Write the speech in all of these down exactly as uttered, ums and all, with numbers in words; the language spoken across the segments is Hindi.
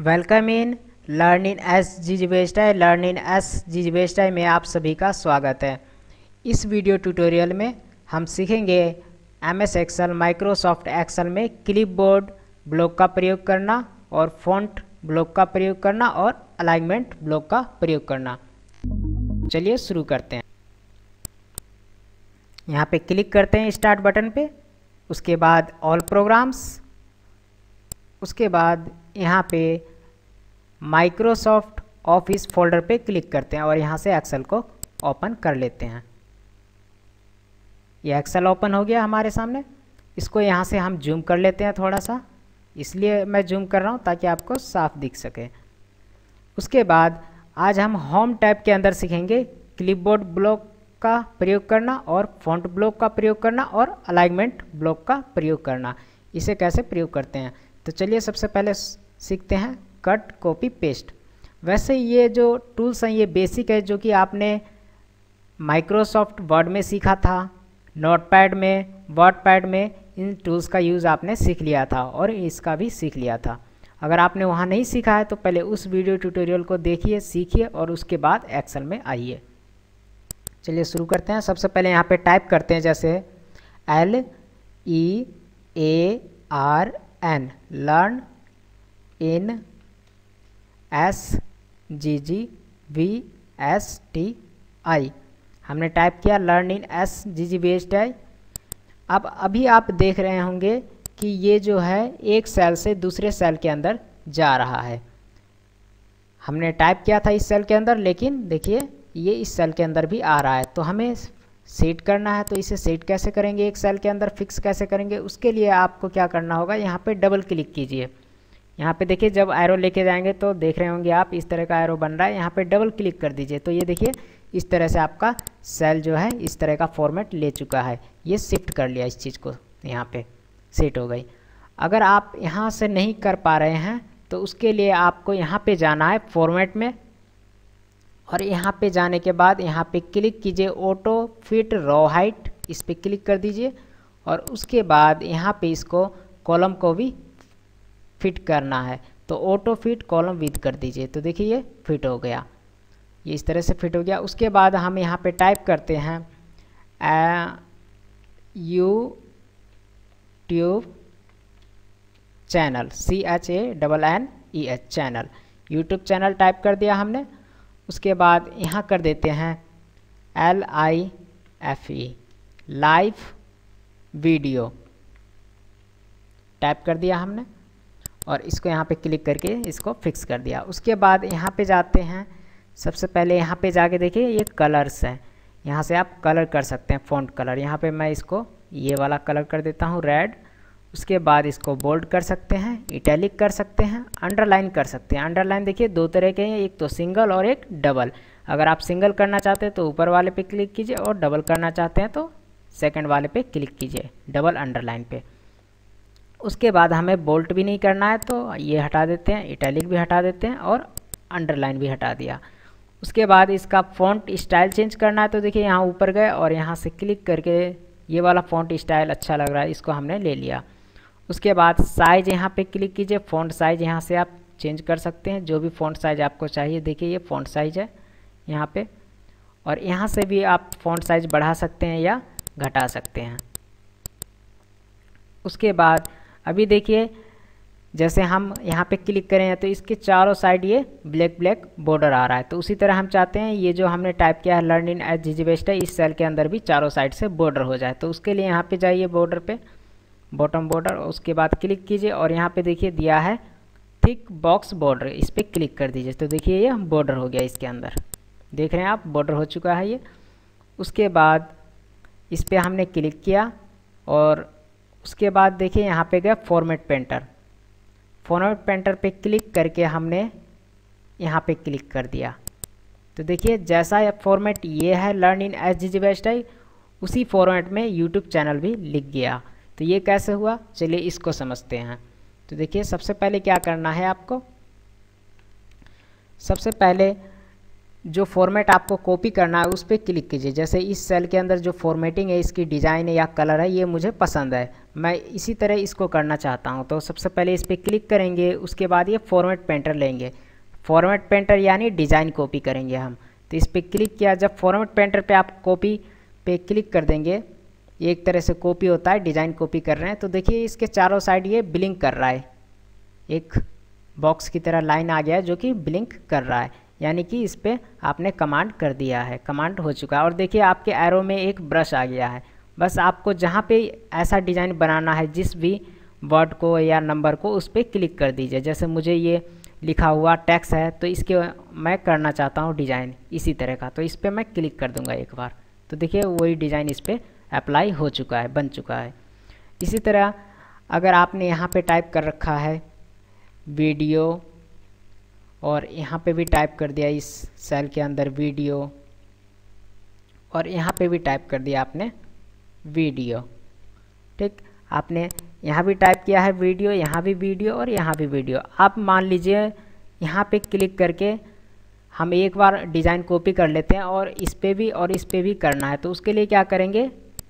Welcome in learn in S GGBSTI learn in S GGBSTI में आप सभी का स्वागत है। इस वीडियो ट्यूटोरियल में हम सीखेंगे M S Excel Microsoft Excel में क्लिपबोर्ड ब्लॉक का प्रयोग करना और फॉन्ट ब्लॉक का प्रयोग करना और अलाइनमेंट ब्लॉक का प्रयोग करना। चलिए शुरू करते हैं। यहाँ पे क्लिक करते हैं स्टार्ट बटन पे, उसके बाद ऑल प्रोग्राम्स, उसके बाद यहाँ पे माइक्रोसॉफ्ट ऑफिस फोल्डर पे क्लिक करते हैं और यहाँ से एक्सेल को ओपन कर लेते हैं। ये एक्सेल ओपन हो गया हमारे सामने। इसको यहाँ से हम जूम कर लेते हैं थोड़ा सा, इसलिए मैं जूम कर रहा हूँ ताकि आपको साफ दिख सके। उसके बाद आज हम होम टैब के अंदर सीखेंगे क्लिपबोर्ड ब्लॉक का प्रयोग करना और फॉन्ट ब्लॉक का प्रयोग करना और अलाइनमेंट ब्लॉक का प्रयोग करना। इसे कैसे प्रयोग करते हैं, तो चलिए सबसे पहले सीखते हैं कट कॉपी पेस्ट। वैसे ये जो टूल्स हैं ये बेसिक है, जो कि आपने माइक्रोसॉफ्ट वर्ड में सीखा था, नोटपैड में, वर्डपैड में इन टूल्स का यूज़ आपने सीख लिया था और इसका भी सीख लिया था। अगर आपने वहाँ नहीं सीखा है तो पहले उस वीडियो ट्यूटोरियल को देखिए, सीखिए और उसके बाद एक्सेल में आइए। चलिए शुरू करते हैं। सबसे पहले यहाँ पे टाइप करते हैं जैसे L E A R N learn in S G G V S T I. हमने टाइप किया learn in S G G V S T I. अब अभी आप देख रहे होंगे कि ये जो है एक सेल से दूसरे सेल के अंदर जा रहा है। हमने टाइप किया था इस सेल के अंदर, लेकिन देखिए ये इस सेल के अंदर भी आ रहा है। तो हमें सेट करना है, तो इसे सेट कैसे करेंगे, एक सेल के अंदर फिक्स कैसे करेंगे, उसके लिए आपको क्या करना होगा, यहाँ पे डबल क्लिक कीजिए। यहाँ पे देखिए जब एरो लेके जाएंगे तो देख रहे होंगे आप इस तरह का एरो बन रहा है, यहाँ पे डबल क्लिक कर दीजिए। तो ये देखिए इस तरह से आपका सेल जो है इस तरह का फॉर्मेट ले चुका है। ये शिफ्ट कर लिया इस चीज़ को, यहाँ पे सेट हो गई। अगर आप यहाँ से नहीं कर पा रहे हैं तो उसके लिए आपको यहाँ पे जाना है फॉर्मेट में, और यहाँ पे जाने के बाद यहाँ पे क्लिक कीजिए ऑटो फिट रो हाइट, इस पर क्लिक कर दीजिए और उसके बाद यहाँ पे इसको कॉलम को भी फिट करना है, तो ऑटो फिट कॉलम विद कर दीजिए। तो देखिए ये फिट हो गया, ये इस तरह से फिट हो गया। उसके बाद हम यहाँ पे टाइप करते हैं YouTube channel, C H A double N E H channel, YouTube channel type कर दिया हमने। उसके बाद यहाँ कर देते हैं L I F E live video type कर दिया हमने और इसको यहाँ पे क्लिक करके इसको फिक्स कर दिया। उसके बाद यहाँ पे जाते हैं, सबसे पहले यहाँ पे जाके देखिए ये कलर्स हैं, यहाँ से आप कलर कर सकते हैं फ़ॉन्ट कलर। यहाँ पे मैं इसको ये वाला कलर कर देता हूँ रेड। उसके बाद इसको बोल्ड कर सकते हैं, इटैलिक कर सकते हैं, अंडरलाइन कर सकते हैं। अंडरलाइन देखिए दो तरह के हैं, एक तो सिंगल और एक डबल। अगर आप सिंगल करना चाहते हैं तो ऊपर वाले पे क्लिक कीजिए और डबल करना चाहते हैं तो सेकंड वाले पे क्लिक कीजिए, डबल अंडरलाइन पे। उसके बाद हमें बोल्ट भी नहीं करना है तो ये हटा देते हैं, इटैलिक भी हटा देते हैं और अंडरलाइन भी हटा दिया। उसके बाद इसका फ़ॉन्ट स्टाइल चेंज करना है, तो देखिए यहाँ ऊपर गए और यहाँ से क्लिक करके ये वाला फ़ॉन्ट स्टाइल अच्छा लग रहा है, इसको हमने ले लिया। उसके बाद साइज़ यहाँ पे क्लिक कीजिए, फ़ॉन्ट साइज़ यहाँ से आप चेंज कर सकते हैं, जो भी फ़ॉन्ट साइज़ आपको चाहिए। देखिए ये फ़ॉन्ट साइज़ है यहाँ पे, और यहाँ से भी आप फ़ॉन्ट साइज़ बढ़ा सकते हैं या घटा सकते हैं। उसके बाद अभी देखिए जैसे हम यहाँ पे क्लिक करें तो इसके चारों साइड ये ब्लैक ब्लैक बॉर्डर आ रहा है। तो उसी तरह हम चाहते हैं ये जो हमने टाइप किया है लर्न इन एस जीजीबीएसटाई, इस सेल के अंदर भी चारों साइड से बॉर्डर हो जाए। तो उसके लिए यहाँ पे जाइए बॉर्डर पे, बॉटम बॉर्डर, उसके बाद क्लिक कीजिए और यहाँ पे देखिए दिया है थिक बॉक्स बॉर्डर, इस पर क्लिक कर दीजिए। तो देखिए ये बॉर्डर हो गया इसके अंदर, देख रहे हैं आप बॉर्डर हो चुका है ये। उसके बाद इस पर हमने क्लिक किया और उसके बाद देखिए यहाँ पे गया फॉर्मेट पेंटर। फॉर्मेट पेंटर पे क्लिक करके हमने यहाँ पे क्लिक कर दिया। तो देखिए जैसा फॉर्मेट ये है लर्न इन एस जीजीबीएसटाई, उसी फॉर्मेट में यूट्यूब चैनल भी लिख गया। तो ये कैसे हुआ, चलिए इसको समझते हैं। तो देखिए सबसे पहले क्या करना है आपको, सबसे पहले जो फॉर्मेट आपको कॉपी करना है उस पर क्लिक कीजिए। जैसे इस सेल के अंदर जो फॉर्मेटिंग है, इसकी डिज़ाइन है या कलर है, ये मुझे पसंद है, मैं इसी तरह इसको करना चाहता हूँ। तो सबसे पहले इस पर क्लिक करेंगे, उसके बाद ये फॉर्मेट पेंटर लेंगे। फॉर्मेट पेंटर यानी डिज़ाइन कॉपी करेंगे हम। तो इस पर क्लिक किया, जब फॉर्मेट पेंटर पे आप कॉपी पे क्लिक कर देंगे, एक तरह से कॉपी होता है, डिज़ाइन कॉपी कर रहे हैं। तो देखिए इसके चारों साइड ये ब्लिंक कर रहा है, एक बॉक्स की तरह लाइन आ गया है जो कि ब्लिंक कर रहा है, यानी कि इस पर आपने कमांड कर दिया है, कमांड हो चुका है। और देखिए आपके एरो में एक ब्रश आ गया है। बस आपको जहाँ पे ऐसा डिज़ाइन बनाना है, जिस भी वर्ड को या नंबर को, उस पर क्लिक कर दीजिए। जैसे मुझे ये लिखा हुआ टैक्स है, तो इसके मैं करना चाहता हूँ डिज़ाइन इसी तरह का, तो इस पर मैं क्लिक कर दूँगा एक बार। तो देखिए वही डिज़ाइन इस पर अप्लाई हो चुका है, बन चुका है। इसी तरह अगर आपने यहाँ पे टाइप कर रखा है वीडियो, और यहाँ पे भी टाइप कर दिया इस सेल के अंदर वीडियो, और यहाँ पे भी टाइप कर दिया आपने वीडियो, ठीक। आपने यहाँ भी टाइप किया है वीडियो, यहाँ भी वीडियो और यहाँ भी वीडियो। आप मान लीजिए यहाँ पे क्लिक करके हम एक बार डिज़ाइन कॉपी कर लेते हैं और इस पे भी और इस पे भी करना है। तो उसके लिए क्या करेंगे,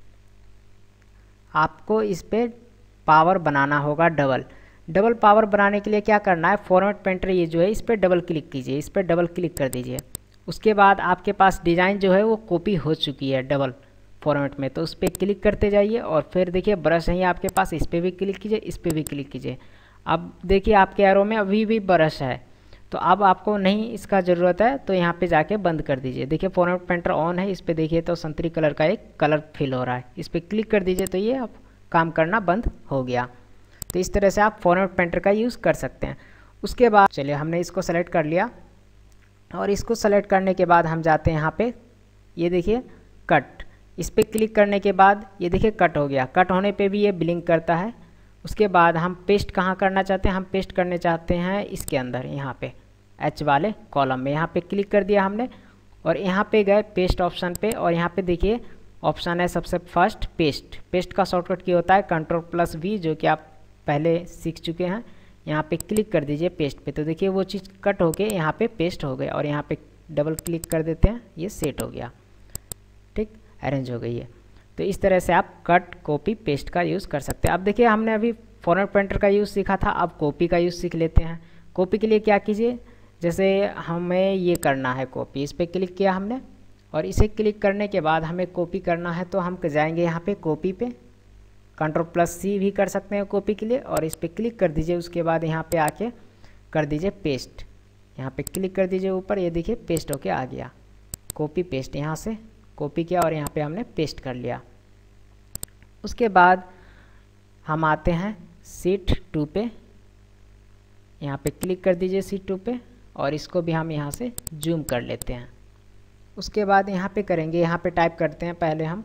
आपको इस पे पावर बनाना होगा डबल। डबल पावर बनाने के लिए क्या करना है, फॉर्मेट पेंटर ये जो है इस पर डबल क्लिक कीजिए, इस पर डबल क्लिक कर दीजिए। उसके बाद आपके पास डिज़ाइन जो है वो कॉपी हो चुकी है डबल फॉर्मेट में, तो उस पर क्लिक करते जाइए। और फिर देखिए ब्रश है आपके पास, इस पर भी क्लिक कीजिए, इस पर भी क्लिक कीजिए। अब देखिए आपके एरो में अभी भी ब्रश है, तो अब आपको नहीं इसका ज़रूरत है, तो यहाँ पे जाके बंद कर दीजिए। देखिए फॉर्मेट पेंटर ऑन है, इस पर देखिए तो संतरी कलर का एक कलर फिल हो रहा है, इस पर क्लिक कर दीजिए तो ये अब काम करना बंद हो गया। तो इस तरह से आप फॉर्मेट पेंटर का यूज़ कर सकते हैं। उसके बाद चलिए हमने इसको सेलेक्ट कर लिया, और इसको सेलेक्ट करने के बाद हम जाते हैं यहाँ पे, ये देखिए कट, इस पर क्लिक करने के बाद ये देखिए कट हो गया। कट होने पे भी ये ब्लिंक करता है। उसके बाद हम पेस्ट कहाँ करना चाहते हैं, हम पेस्ट करने चाहते हैं इसके अंदर, यहाँ पे एच वाले कॉलम में। यहाँ पे क्लिक कर दिया हमने और यहाँ पे गए पेस्ट ऑप्शन पे, और यहाँ पे देखिए ऑप्शन है सबसे फर्स्ट पेस्ट। पेस्ट का शॉर्टकट की होता है कंट्रोल प्लस वी, जो कि आप पहले सीख चुके हैं। यहाँ पे क्लिक कर दीजिए पेस्ट पे, तो देखिए वो चीज़ कट होके यहाँ पे पेस्ट हो गया। और यहाँ पे डबल क्लिक कर देते हैं, ये सेट हो गया, ठीक, अरेंज हो गई है। तो इस तरह से आप कट कॉपी पेस्ट का यूज़ कर सकते हैं। अब देखिए हमने अभी फॉर्मेट पेंटर का यूज़ सीखा था, अब कॉपी का यूज़ सीख लेते हैं। कॉपी के लिए क्या कीजिए, जैसे हमें ये करना है कॉपी, इस पर क्लिक किया हमने, और इसे क्लिक करने के बाद हमें कॉपी करना है, तो हम जाएंगे यहाँ पे कॉपी पे, कंट्रोल प्लस सी भी कर सकते हैं कॉपी के लिए, और इस पर क्लिक कर दीजिए। उसके बाद यहाँ पे आके कर दीजिए पेस्ट, यहाँ पे क्लिक कर दीजिए ऊपर, ये देखिए पेस्ट होके आ गया। कॉपी पेस्ट, यहाँ से कॉपी किया और यहाँ पे हमने पेस्ट कर लिया। उसके बाद हम आते हैं सीट टू पे, यहाँ पे क्लिक कर दीजिए सीट टू पे, और इसको भी हम यहाँ से जूम कर लेते हैं। उसके बाद यहाँ पे करेंगे, यहाँ पे टाइप करते हैं पहले हम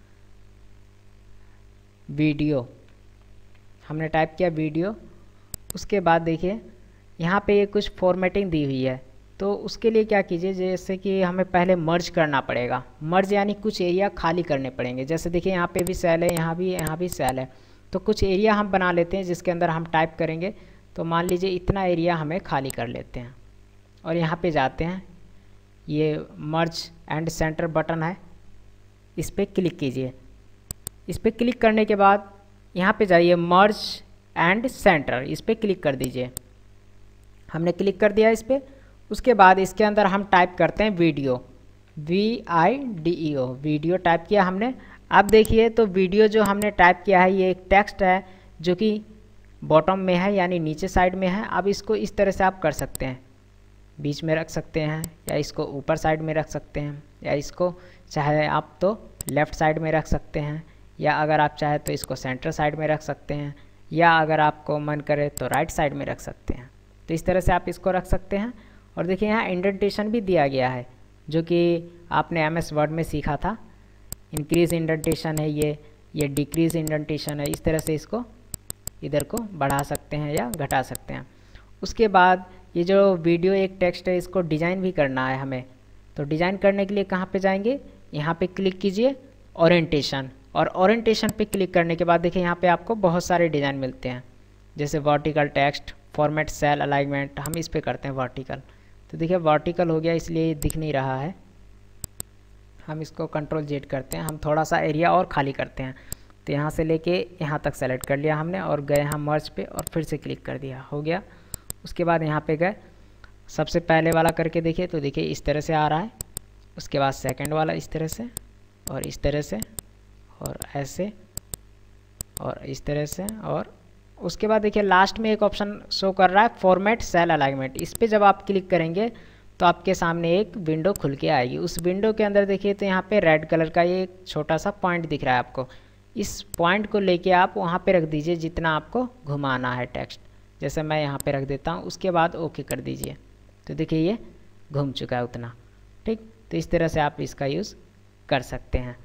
वीडियो, हमने टाइप किया वीडियो। उसके बाद देखिए यहाँ पे ये कुछ फॉर्मेटिंग दी हुई है, तो उसके लिए क्या कीजिए, जैसे कि हमें पहले मर्ज करना पड़ेगा। मर्ज यानी कुछ एरिया खाली करने पड़ेंगे। जैसे देखिए यहाँ पे भी सेल है, यहाँ भी यहाँ भी सेल है, तो कुछ एरिया हम बना लेते हैं जिसके अंदर हम टाइप करेंगे। तो मान लीजिए इतना एरिया हमें खाली कर लेते हैं, और यहाँ पे जाते हैं, ये मर्ज एंड सेंटर बटन है, इस पर क्लिक कीजिए। इस पर क्लिक करने के बाद यहाँ पे जाइए मर्ज एंड सेंटर, इस पर क्लिक कर दीजिए। हमने क्लिक कर दिया इस पर। उसके बाद इसके अंदर हम टाइप करते हैं video, V I D E O, video type किया हमने। अब देखिए तो वीडियो जो हमने टाइप किया है ये एक टेक्स्ट है जो कि बॉटम में है, यानी नीचे साइड में है। अब इसको इस तरह से आप कर सकते हैं, बीच में रख सकते हैं, या इसको ऊपर साइड में रख सकते हैं, या इसको चाहे आप तो लेफ़्ट साइड में रख सकते हैं, या अगर आप चाहे तो इसको सेंटर साइड में रख सकते हैं, या अगर आपको मन करे तो राइट साइड में रख सकते हैं। तो इस तरह से आप इसको रख सकते हैं। और देखिए यहाँ इंडेंटेशन भी दिया गया है, जो कि आपने एम एस वर्ड में सीखा था। इंक्रीज़ इंडेंटेशन है ये, ये डिक्रीज़ इंडेंटेशन है। इस तरह से इसको इधर को बढ़ा सकते हैं या घटा सकते हैं। उसके बाद ये जो वीडियो एक टेक्स्ट है, इसको डिज़ाइन भी करना है हमें। तो डिज़ाइन करने के लिए कहाँ पे जाएंगे, यहाँ पे क्लिक कीजिए ओरिएंटेशन, और ओरिएंटेशन पे क्लिक करने के बाद देखिए यहाँ पे आपको बहुत सारे डिज़ाइन मिलते हैं, जैसे vertical text, format, cell alignment. हम इस पे करते हैं वर्टिकल। तो देखिए वर्टिकल हो गया, इसलिए ये दिख नहीं रहा है। हम इसको कंट्रोल जेड करते हैं, हम थोड़ा सा एरिया और खाली करते हैं। तो यहाँ से लेके यहाँ तक सेलेक्ट कर लिया हमने और गए हम मर्ज पे और फिर से क्लिक कर दिया, हो गया। उसके बाद यहाँ पे गए, सबसे पहले वाला करके देखिए तो देखिए इस तरह से आ रहा है। उसके बाद सेकंड वाला इस तरह से और इस तरह से और ऐसे और इस तरह से, और उसके बाद देखिए लास्ट में एक ऑप्शन शो कर रहा है फॉर्मेट सेल अलाइनमेंट। इस पर जब आप क्लिक करेंगे तो आपके सामने एक विंडो खुल के आएगी। उस विंडो के अंदर देखिए तो यहाँ पे रेड कलर का ये एक छोटा सा पॉइंट दिख रहा है आपको। इस पॉइंट को लेके आप वहाँ पे रख दीजिए जितना आपको घुमाना है टेक्स्ट, जैसे मैं यहाँ पे रख देता हूँ। उसके बाद ओके कर दीजिए, तो देखिए ये घूम चुका है उतना, ठीक। तो इस तरह से आप इसका यूज़ कर सकते हैं।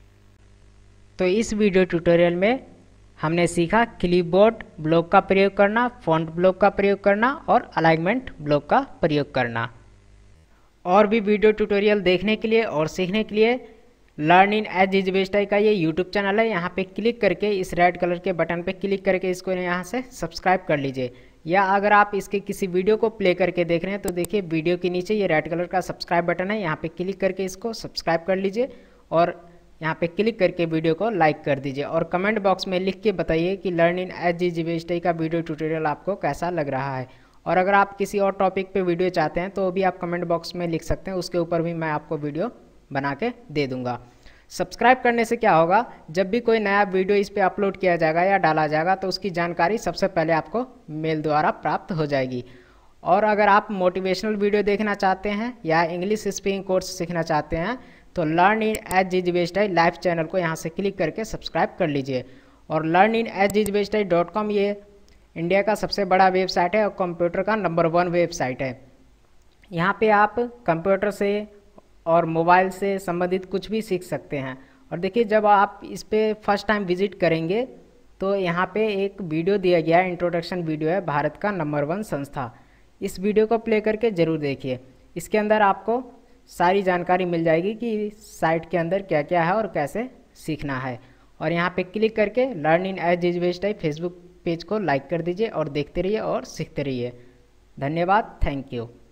तो इस वीडियो ट्यूटोरियल में हमने सीखा क्लिपबोर्ड ब्लॉक का प्रयोग करना, फॉन्ट ब्लॉक का प्रयोग करना और अलाइनमेंट ब्लॉक का प्रयोग करना। और भी वीडियो ट्यूटोरियल देखने के लिए और सीखने के लिए learn in edge is best का ये यूट्यूब चैनल है। यहाँ पे क्लिक करके इस रेड कलर के बटन पे क्लिक करके इसको यहाँ से सब्सक्राइब कर लीजिए। या अगर आप इसके किसी वीडियो को प्ले करके देख रहे हैं तो देखिए वीडियो के नीचे ये रेड कलर का सब्सक्राइब बटन है, यहाँ पे क्लिक करके इसको सब्सक्राइब कर लीजिए और यहाँ पे क्लिक करके वीडियो को लाइक कर दीजिए। और कमेंट बॉक्स में लिख के बताइए कि learn in edge is best का वीडियो ट्यूटोरियल आपको कैसा लग रहा है। और अगर आप किसी और टॉपिक पे वीडियो चाहते हैं तो वो भी आप कमेंट बॉक्स में लिख सकते हैं, उसके ऊपर भी मैं आपको वीडियो बना के दे दूँगा। सब्सक्राइब करने से क्या होगा, जब भी कोई नया वीडियो इस पे अपलोड किया जाएगा या डाला जाएगा तो उसकी जानकारी सबसे पहले आपको मेल द्वारा प्राप्त हो जाएगी। और अगर आप मोटिवेशनल वीडियो देखना चाहते हैं या इंग्लिश स्पीकिंग कोर्स सीखना चाहते हैं तो learn in edge is best live channel को यहाँ से क्लिक करके सब्सक्राइब कर लीजिए। और learn in edge is best dot com ये इंडिया का सबसे बड़ा वेबसाइट है और कंप्यूटर का नंबर वन वेबसाइट है। यहाँ पे आप कंप्यूटर से और मोबाइल से संबंधित कुछ भी सीख सकते हैं। और देखिए जब आप इस पर फर्स्ट टाइम विजिट करेंगे तो यहाँ पे एक वीडियो दिया गया है, इंट्रोडक्शन वीडियो है, भारत का नंबर वन संस्था। इस वीडियो को प्ले करके ज़रूर देखिए। इसके अंदर आपको सारी जानकारी मिल जाएगी कि साइट के अंदर क्या क्या है और कैसे सीखना है। और यहाँ पे क्लिक करके learn in edge is best Facebook page को लाइक कर दीजिए और देखते रहिए और सीखते रहिए। धन्यवाद, थैंक यू।